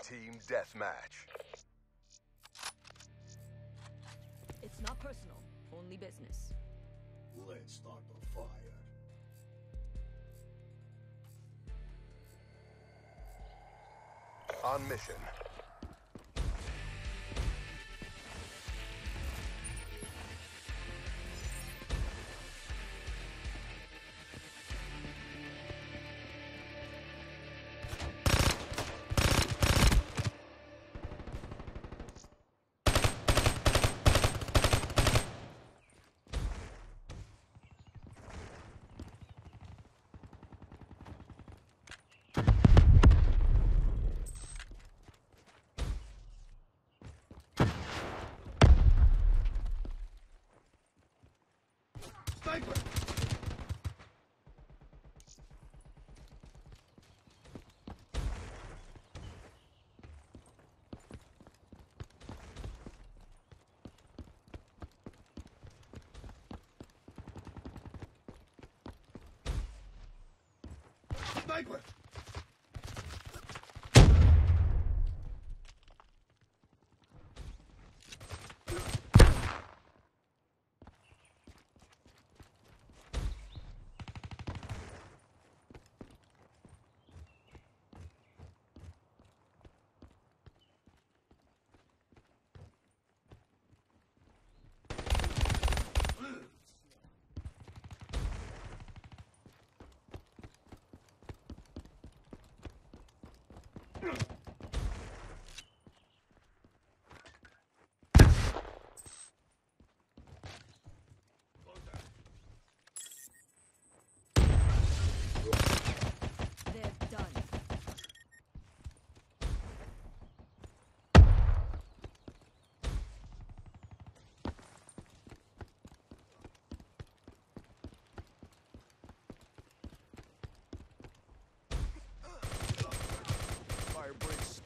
Team Deathmatch. It's not personal, only business. Let's start the fire. On mission. Sniper! Sniper! They're done. Fire breaks.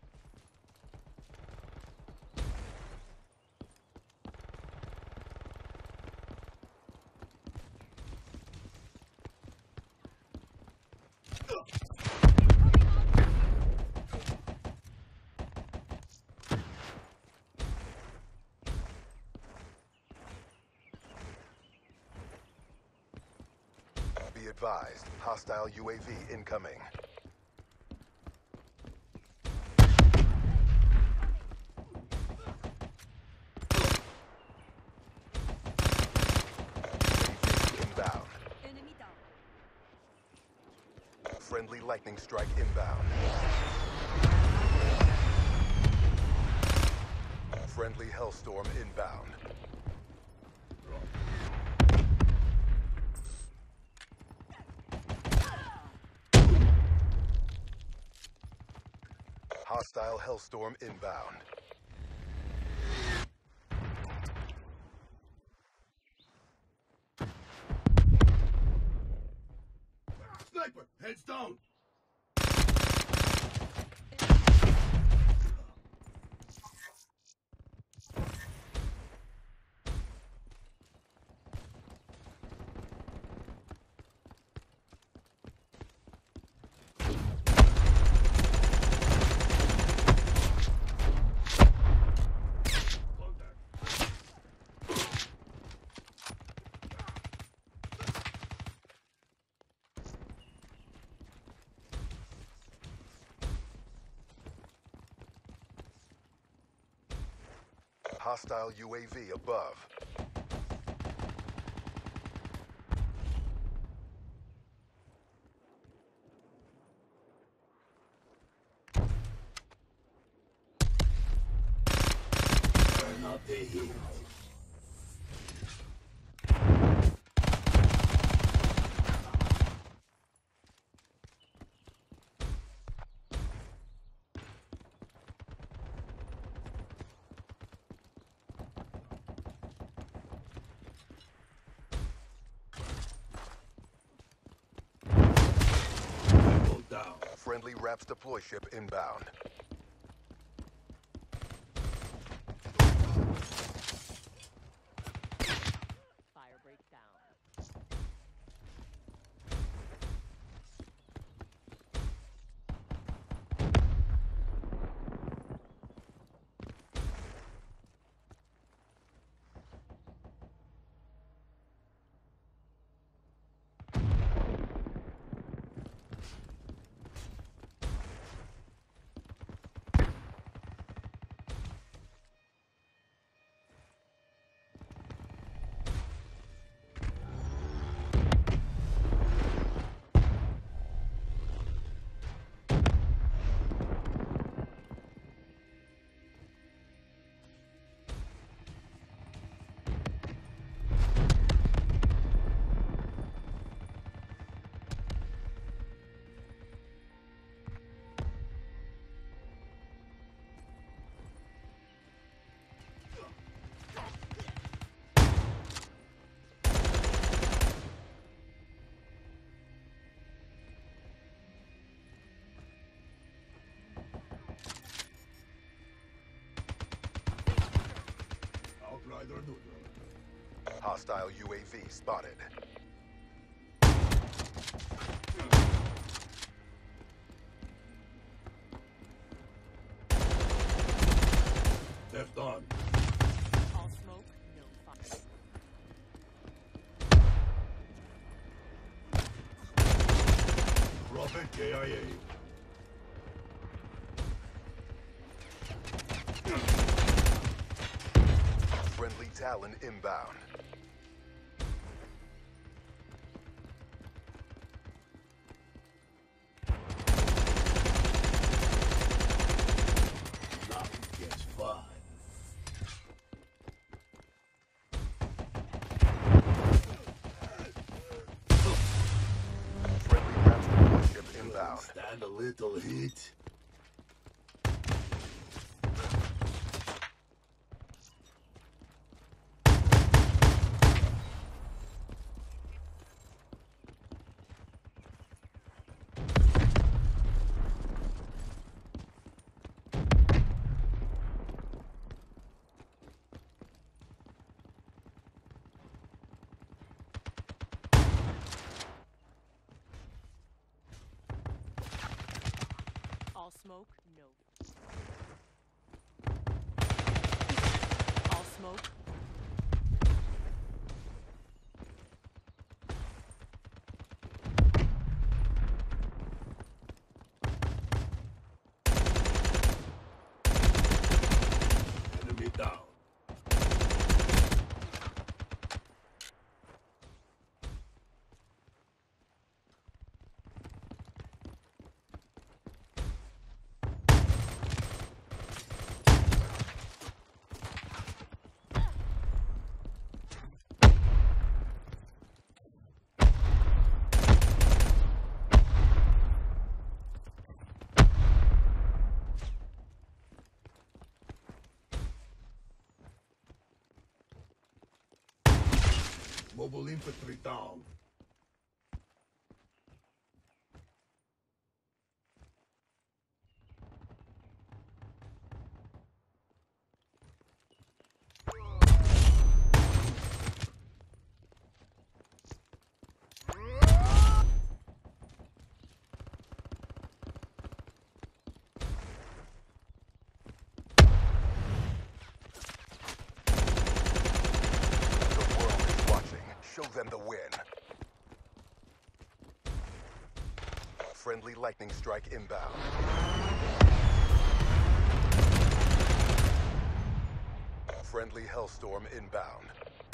Be advised, hostile UAV incoming. UAV inbound. Enemy down. Friendly lightning strike inbound. Friendly Hellstorm inbound. Hostile Hellstorm inbound. Sniper! Heads down! Hostile UAV above. Turn up the heat. Down. Friendly RAPS deploy ship inbound. Fire break down. Either neutral. Hostile UAV spotted. Left on. All smoke, no fire. Prophet KIA. Friendly Talon inbound. Life gets fun. Friendly Raptor warship inbound. Stand a little heat. All smoke, no. All smoke. Enemy down. Mobile infantry down. The world is watching. Show them the win. Friendly lightning strike inbound. Friendly Hellstorm inbound.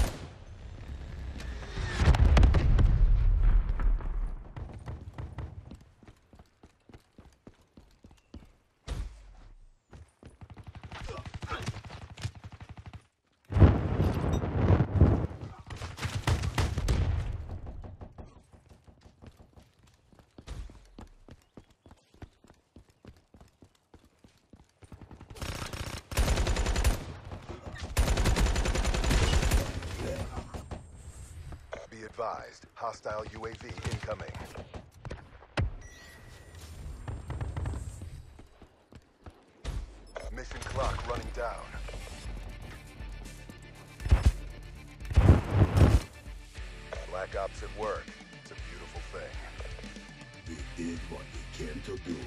Be advised, hostile UAV incoming. Mission clock running down. Black Ops at work. It's a beautiful thing. We did what we came to do.